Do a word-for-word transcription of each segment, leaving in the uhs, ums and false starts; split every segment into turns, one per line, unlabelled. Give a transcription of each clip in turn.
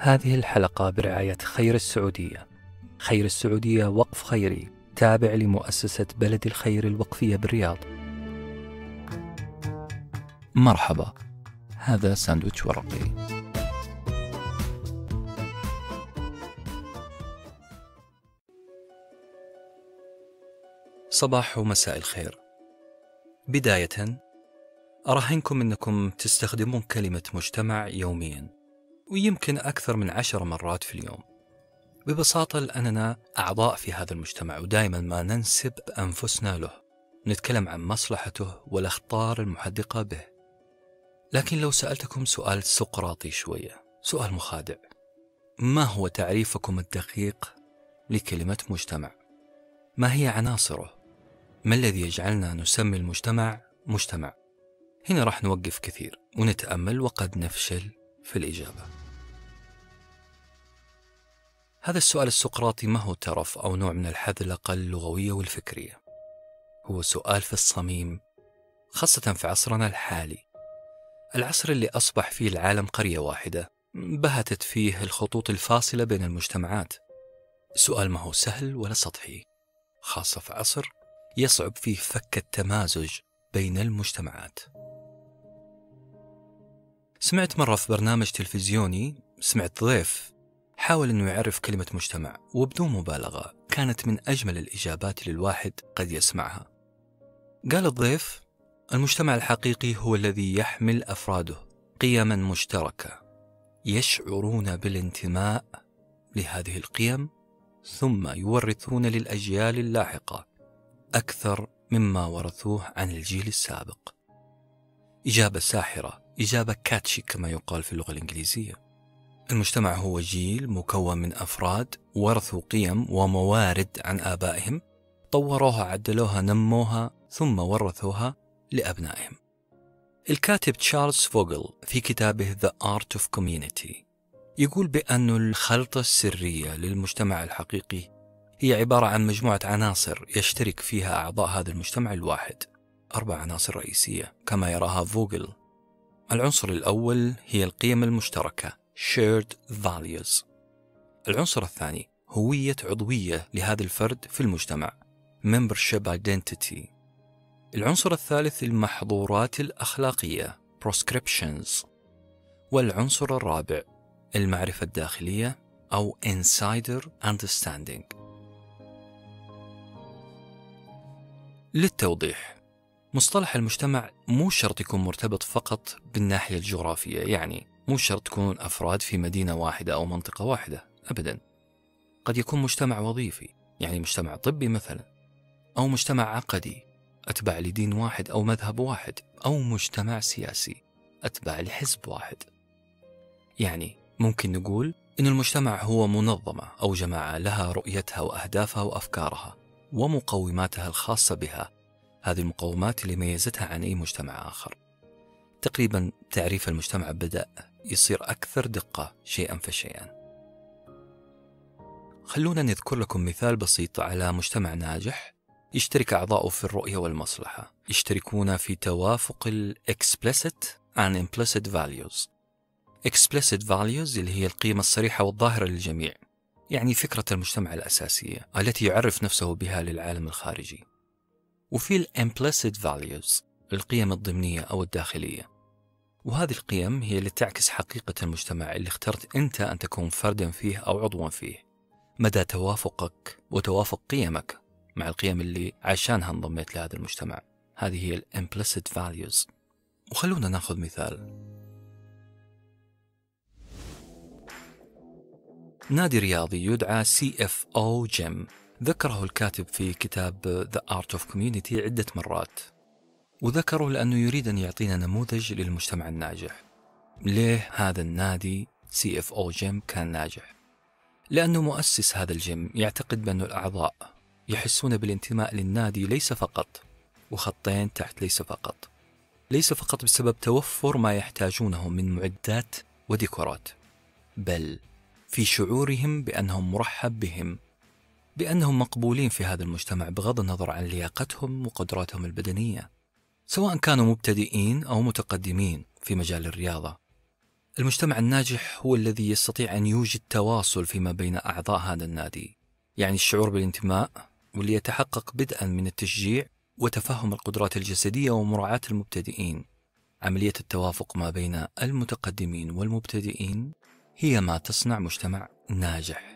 هذه الحلقة برعاية خير السعودية. خير السعودية وقف خيري تابع لمؤسسة بلد الخير الوقفية بالرياض.
مرحبا، هذا ساندويتش ورقي.
صباح ومساء الخير. بداية أراهنكم أنكم تستخدمون كلمة مجتمع يوميا، ويمكن أكثر من عشر مرات في اليوم. ببساطة لأننا أعضاء في هذا المجتمع، ودائما ما ننسب أنفسنا له، نتكلم عن مصلحته والأخطار المحدقة به. لكن لو سألتكم سؤال سقراطي شوية، سؤال مخادع: ما هو تعريفكم الدقيق لكلمة مجتمع؟ ما هي عناصره؟ ما الذي يجعلنا نسمي المجتمع مجتمع؟ هنا راح نوقف كثير ونتأمل، وقد نفشل في الإجابة. هذا السؤال السقراطي ما هو ترف أو نوع من الحذلقة اللغوية والفكرية، هو سؤال في الصميم، خاصة في عصرنا الحالي، العصر اللي أصبح فيه العالم قرية واحدة بهتت فيه الخطوط الفاصلة بين المجتمعات. السؤال ما هو سهل ولا سطحي، خاصة في عصر يصعب فيه فك التمازج بين المجتمعات. سمعت مرة في برنامج تلفزيوني، سمعت ضيف حاول أنه يعرف كلمة مجتمع، وبدون مبالغة كانت من أجمل الإجابات اللي الواحد قد يسمعها. قال الضيف: المجتمع الحقيقي هو الذي يحمل أفراده قيما مشتركة يشعرون بالانتماء لهذه القيم، ثم يورثون للأجيال اللاحقة أكثر مما ورثوه عن الجيل السابق. إجابة ساحرة، إجابة كاتشي كما يقال في اللغة الإنجليزية. المجتمع هو جيل مكون من أفراد ورثوا قيم وموارد عن آبائهم، طوروها، عدلوها، نموها، ثم ورثوها لأبنائهم. الكاتب تشارلز فوغل في كتابه The Art of Community يقول بأن الخلطة السرية للمجتمع الحقيقي هي عبارة عن مجموعة عناصر يشترك فيها أعضاء هذا المجتمع الواحد، أربع عناصر رئيسية كما يراها فوغل. العنصر الأول هي القيم المشتركة Shared Values. العنصر الثاني هوية عضوية لهذا الفرد في المجتمع Membership Identity. العنصر الثالث المحظورات الأخلاقية Proscriptions. والعنصر الرابع المعرفة الداخلية أو Insider Understanding. للتوضيح، مصطلح المجتمع مو شرط يكون مرتبط فقط بالناحية الجغرافية، يعني مو شرط تكون أفراد في مدينة واحدة أو منطقة واحدة، أبدا. قد يكون مجتمع وظيفي، يعني مجتمع طبي مثلا، أو مجتمع عقدي أتبع لدين واحد أو مذهب واحد، أو مجتمع سياسي أتبع لحزب واحد. يعني ممكن نقول إن المجتمع هو منظمة أو جماعة لها رؤيتها وأهدافها وأفكارها ومقوماتها الخاصة بها. هذه المقومات اللي ميزتها عن أي مجتمع آخر. تقريبا تعريف المجتمع بدأ يصير أكثر دقة شيئا فشيئا. خلونا نذكر لكم مثال بسيط على مجتمع ناجح يشترك أعضاؤه في الرؤية والمصلحة، يشتركون في توافق ال explicit and implicit values. explicit values اللي هي القيم الصريحة والظاهرة للجميع، يعني فكرة المجتمع الأساسية التي يعرف نفسه بها للعالم الخارجي. وفي ال implicit values القيم الضمنية أو الداخلية، وهذه القيم هي اللي تعكس حقيقة المجتمع اللي اخترت أنت أن تكون فردا فيه أو عضوا فيه، مدى توافقك وتوافق قيمك مع القيم اللي عشانها انضميت لهذا المجتمع. هذه هي ال implicit values. وخلونا ناخذ مثال. نادي رياضي يدعى سي إف أو Gym، ذكره الكاتب في كتاب The Art of Community عدة مرات، وذكره لأنه يريد أن يعطينا نموذج للمجتمع الناجح. ليه هذا النادي سي إف أو Gym كان ناجح؟ لأنه مؤسس هذا الجيم يعتقد بأن الأعضاء يحسون بالانتماء للنادي ليس فقط، وخطين تحت ليس فقط، ليس فقط بسبب توفر ما يحتاجونه من معدات وديكورات، بل في شعورهم بأنهم مرحب بهم، بأنهم مقبولين في هذا المجتمع بغض النظر عن لياقتهم وقدراتهم البدنية، سواء كانوا مبتدئين أو متقدمين في مجال الرياضة. المجتمع الناجح هو الذي يستطيع أن يوجد تواصل فيما بين أعضاء هذا النادي، يعني الشعور بالانتماء، واللي يتحقق بدءا من التشجيع وتفهم القدرات الجسدية ومراعاة المبتدئين. عملية التوافق ما بين المتقدمين والمبتدئين هي ما تصنع مجتمع ناجح.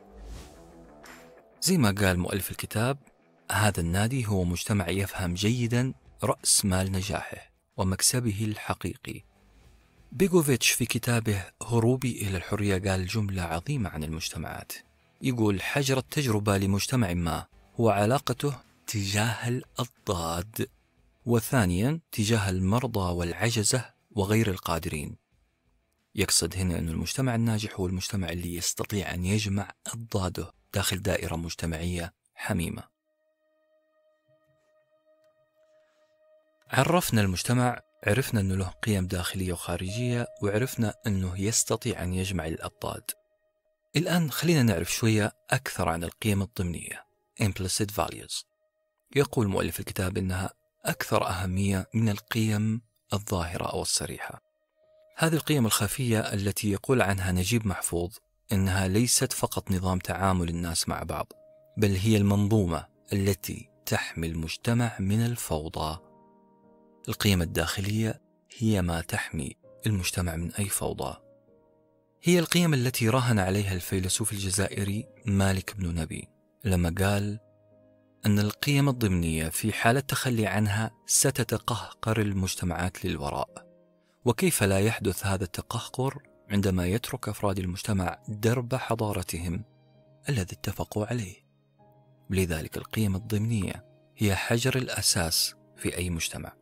زي ما قال مؤلف الكتاب، هذا النادي هو مجتمع يفهم جيدا رأس مال نجاحه ومكسبه الحقيقي. بيغوفيتش في كتابه هروبي إلى الحرية قال جملة عظيمة عن المجتمعات، يقول: حجر التجربة لمجتمع ما هو علاقته تجاه الأضداد، وثانيا تجاه المرضى والعجزة وغير القادرين. يقصد هنا أن المجتمع الناجح هو المجتمع اللي يستطيع أن يجمع أضداده داخل دائرة مجتمعية حميمة. عرفنا المجتمع، عرفنا أنه له قيم داخلية وخارجية، وعرفنا أنه يستطيع أن يجمع الأضداد. الآن خلينا نعرف شوية أكثر عن القيم الضمنية implicit values. يقول مؤلف الكتاب إنها أكثر أهمية من القيم الظاهرة أو الصريحة. هذه القيم الخفية التي يقول عنها نجيب محفوظ إنها ليست فقط نظام تعامل الناس مع بعض، بل هي المنظومة التي تحمي المجتمع من الفوضى. القيم الداخلية هي ما تحمي المجتمع من أي فوضى. هي القيم التي راهن عليها الفيلسوف الجزائري مالك بن نبي لما قال أن القيم الضمنية في حالة تخلي عنها ستتقهقر المجتمعات للوراء. وكيف لا يحدث هذا التقهقر عندما يترك أفراد المجتمع درب حضارتهم الذي اتفقوا عليه. لذلك القيم الضمنية هي حجر الأساس في أي مجتمع.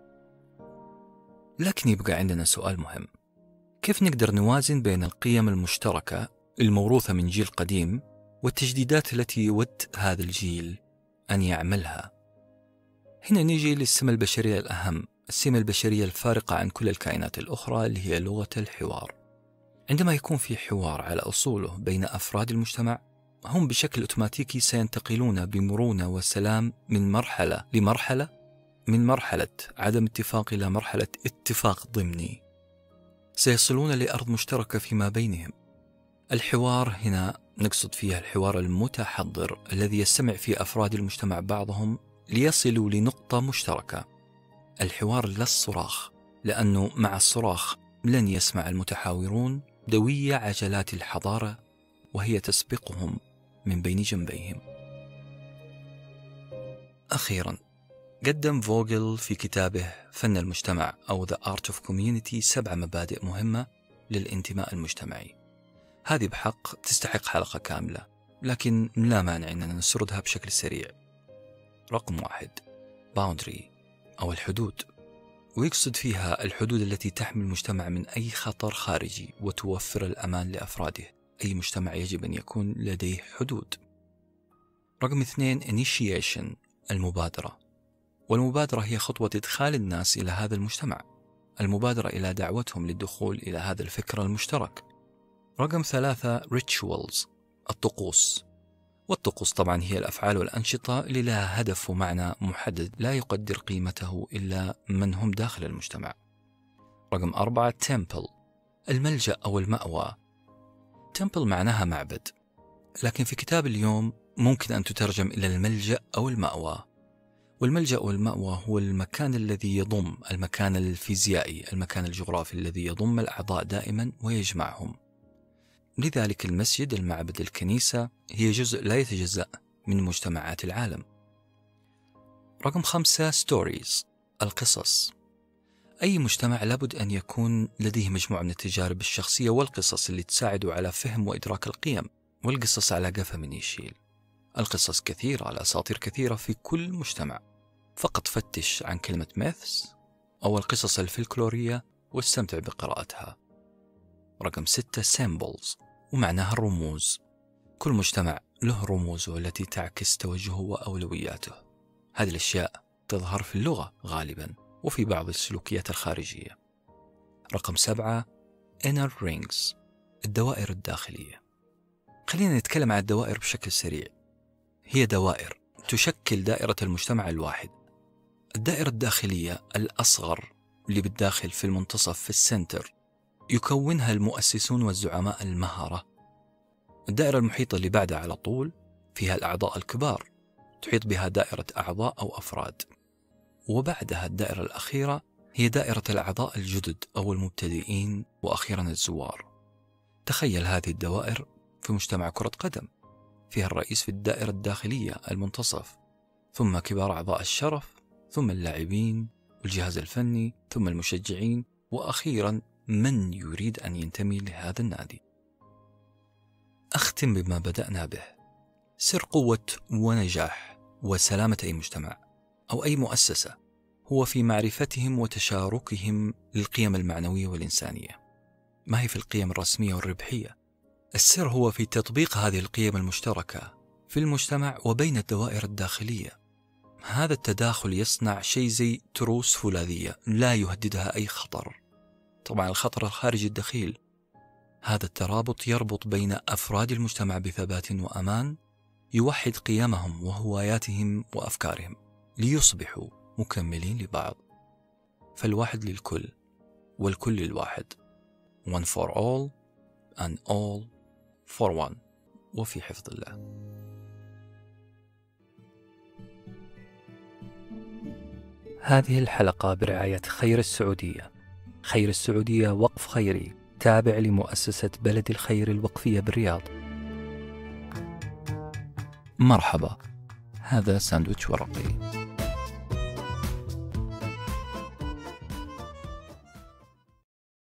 لكن يبقى عندنا سؤال مهم: كيف نقدر نوازن بين القيم المشتركة الموروثة من جيل قديم والتجديدات التي يود هذا الجيل أن يعملها؟ هنا نيجي للسمة البشرية الأهم، السمة البشرية الفارقة عن كل الكائنات الأخرى، اللي هي لغة الحوار. عندما يكون في حوار على أصوله بين أفراد المجتمع، هم بشكل أوتوماتيكي سينتقلون بمرونة وسلام من مرحلة لمرحلة، من مرحلة عدم اتفاق إلى مرحلة اتفاق ضمني. سيصلون لأرض مشتركة فيما بينهم. الحوار هنا نقصد فيها الحوار المتحضر الذي يستمع فيه أفراد المجتمع بعضهم ليصلوا لنقطة مشتركة. الحوار لا الصراخ، لأنه مع الصراخ لن يسمع المتحاورون دوي عجلات الحضارة وهي تسبقهم من بين جنبيهم. أخيرا، قدم فوغل في كتابه فن المجتمع أو The Art of Community سبع مبادئ مهمة للانتماء المجتمعي. هذه بحق تستحق حلقة كاملة، لكن لا مانع أننا نسردها بشكل سريع. رقم واحد، boundary أو الحدود، ويقصد فيها الحدود التي تحمي المجتمع من أي خطر خارجي وتوفر الأمان لأفراده. أي مجتمع يجب أن يكون لديه حدود. رقم اثنين، initiation المبادرة، والمبادرة هي خطوة إدخال الناس إلى هذا المجتمع، المبادرة إلى دعوتهم للدخول إلى هذا الفكر المشترك. رقم ثلاثة، rituals الطقوس، والطقوس طبعا هي الأفعال والأنشطة اللي لها هدف ومعنى محدد لا يقدر قيمته إلا من هم داخل المجتمع. رقم أربعة، temple الملجأ أو المأوى. temple معناها معبد، لكن في كتاب اليوم ممكن أن تترجم إلى الملجأ أو المأوى. والملجأ والمأوى هو المكان الذي يضم، المكان الفيزيائي، المكان الجغرافي الذي يضم الأعضاء دائما ويجمعهم. لذلك المسجد، المعبد، الكنيسة هي جزء لا يتجزأ من مجتمعات العالم. رقم خمسة، stories القصص. أي مجتمع لابد أن يكون لديه مجموعة من التجارب الشخصية والقصص اللي تساعده على فهم وإدراك القيم. والقصص على قفا من يشيل. القصص كثيرة، الأساطير كثيرة في كل مجتمع. فقط فتش عن كلمة myths أو القصص الفلكلورية واستمتع بقراءتها. رقم ستة، symbols ومعناها الرموز. كل مجتمع له رموزه التي تعكس توجهه وأولوياته. هذه الأشياء تظهر في اللغة غالبا وفي بعض السلوكيات الخارجية. رقم سبعة، inner rings الدوائر الداخلية. خلينا نتكلم عن الدوائر بشكل سريع. هي دوائر تشكل دائرة المجتمع الواحد. الدائرة الداخلية الأصغر اللي بالداخل في المنتصف في السنتر يكونها المؤسسون والزعماء المهرة. الدائرة المحيطة اللي بعدها على طول فيها الأعضاء الكبار، تحيط بها دائرة أعضاء أو أفراد. وبعدها الدائرة الأخيرة هي دائرة الأعضاء الجدد أو المبتدئين، وأخيرا الزوار. تخيل هذه الدوائر في مجتمع كرة قدم، فيها الرئيس في الدائرة الداخلية المنتصف، ثم كبار أعضاء الشرف، ثم اللاعبين والجهاز الفني، ثم المشجعين، وأخيرا من يريد أن ينتمي لهذا النادي. أختم بما بدأنا به. سر قوة ونجاح وسلامة أي مجتمع أو أي مؤسسة هو في معرفتهم وتشاركهم للقيم المعنوية والإنسانية، ما هي في القيم الرسمية والربحية. السر هو في تطبيق هذه القيم المشتركة في المجتمع وبين الدوائر الداخلية. هذا التداخل يصنع شيء زي تروس فولاذية لا يهددها أي خطر، طبعا الخطر الخارجي الدخيل. هذا الترابط يربط بين أفراد المجتمع بثبات وأمان، يوحد قيمهم وهواياتهم وأفكارهم ليصبحوا مكملين لبعض. فالواحد للكل والكل للواحد. One for all and all for one. وفي حفظ الله.
هذه الحلقة برعاية خير السعودية. خير السعودية وقف خيري تابع لمؤسسة بلد الخير الوقفية بالرياض.
مرحبا، هذا ساندويتش ورقي.